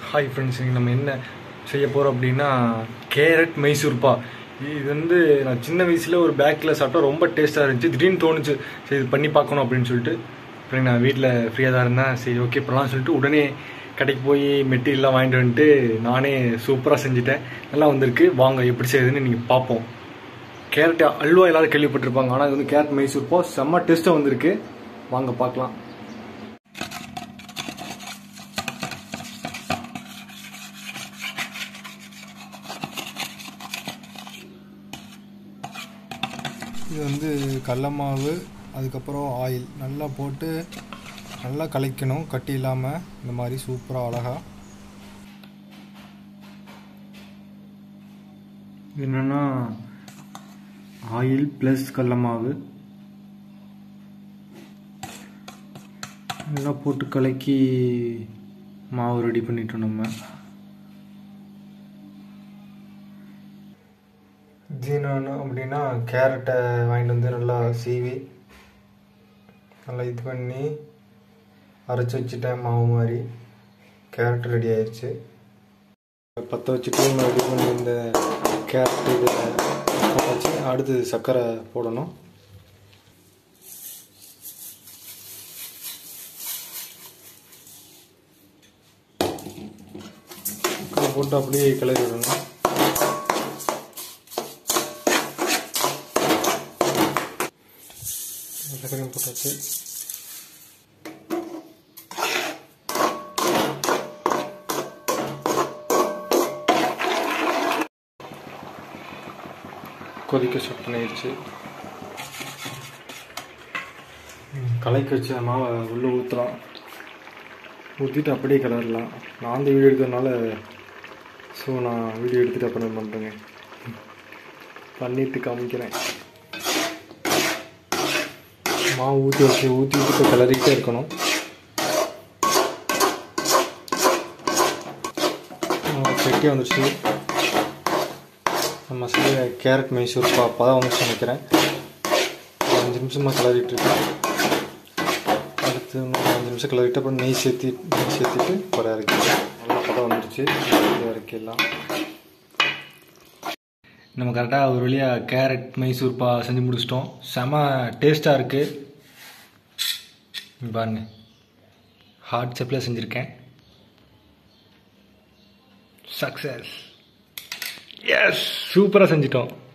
Hi friends, இன்றைக்கி நம்ம என்ன செய்ய போகிறோம் அப்படின்னா கேரட் மைசூர்பா. இது வந்து நான் சின்ன வயசில் ஒரு பேக்கில் சாப்பிட்டா ரொம்ப டேஸ்ட்டாக இருந்துச்சு. திடீர்னு தோணுச்சு சரி இது பண்ணி பார்க்கணும் அப்படின்னு சொல்லிட்டு. அப்புறம் நான் வீட்டில் ஃப்ரீயாக தான் இருந்தேன். சரி ஓகே பண்ணலாம்னு சொல்லிட்டு உடனே கடைக்கு போய் மெட்டீரியல்லாம் வாங்கிட்டு வந்துட்டு நானே சூப்பராக செஞ்சுட்டேன். நல்லா வந்திருக்கு. வாங்க எப்படி செய்யுதுன்னு நீங்கள் பார்ப்போம். கேரட் அல்வா எல்லாரும் கேள்விப்பட்டிருப்பாங்க, ஆனால் இது வந்து கேரட் மைசூர்பா செம்ம டேஸ்ட்டாக வந்திருக்கு. வாங்க பார்க்கலாம். இது வந்து கடல மாவு, அதுக்கப்புறம் ஆயில் நல்லா போட்டு நல்லா கலக்கணும், கட்டி இல்லாமல். இந்த மாதிரி சூப்பராக அழகாக. என்னென்னா ஆயில் ப்ளஸ் கடல மாவு நல்லா போட்டு கலக்கி மாவு ரெடி பண்ணிட்டோம். நம்ம ஜீனோன்னு அப்படின்னா கேரட்டை வாங்கிட்டு வந்து நல்லா சீவி நல்லா இது பண்ணி அரைச்சி வச்சுட்டேன். மாவு மாதிரி கேரட் ரெடி ஆயிடுச்சு. பற்ற வச்சுட்டு ரெடி பண்ணி இந்த கேரட் இது போட்டாச்சு. அடுத்து சர்க்கரை போடணும். சர்க்கரை போட்டு அப்படியே கிளறி விடணும். சர்க்கரையும் போட்டாச்சு. கொதிக்க ஸ்டார்ட் பண்ணிடுச்சு. கலக்கி வச்சு மாவை உள்ளே ஊற்றலாம். ஊற்றிட்டு அப்படியே கிளறலாம். நான் அந்த வீடியோ எடுக்கிறதுனால நான் வீடியோ எடுத்துகிட்டு அப்புறம் பண்ணுறேங்க. பண்ணிட்டு காமிக்கிறேன். மாவு ஊற்றி இப்போ கிளறிக்கிட்டே இருக்கணும். கெட்டியாக வந்துடுச்சு. நம்ம செய்ய கேரட் மைசூர்பா அப்போதான் வந்துச்சு நினைக்கிறேன். 5 நிமிஷமாக கிளறிட்டுருக்கேன். அடுத்து 5 நிமிஷம் கிளறிட்டு அப்புறம் நெய் சேர்த்திட்டு படம் இறக்கிடலாம். நல்லா படம் வந்துடுச்சு. இறக்கிடலாம். நம்ம கரெக்டாக ஒரு வழியாக கேரட் மைசூர்பா செஞ்சு முடிச்சிட்டோம். செம டேஸ்ட்டாக இருக்குது. பாருங்க, ஹாட் செப்பில் செஞ்சுருக்கேன். சக்ஸஸ். எஸ், சூப்பராக செஞ்சிட்டோம்.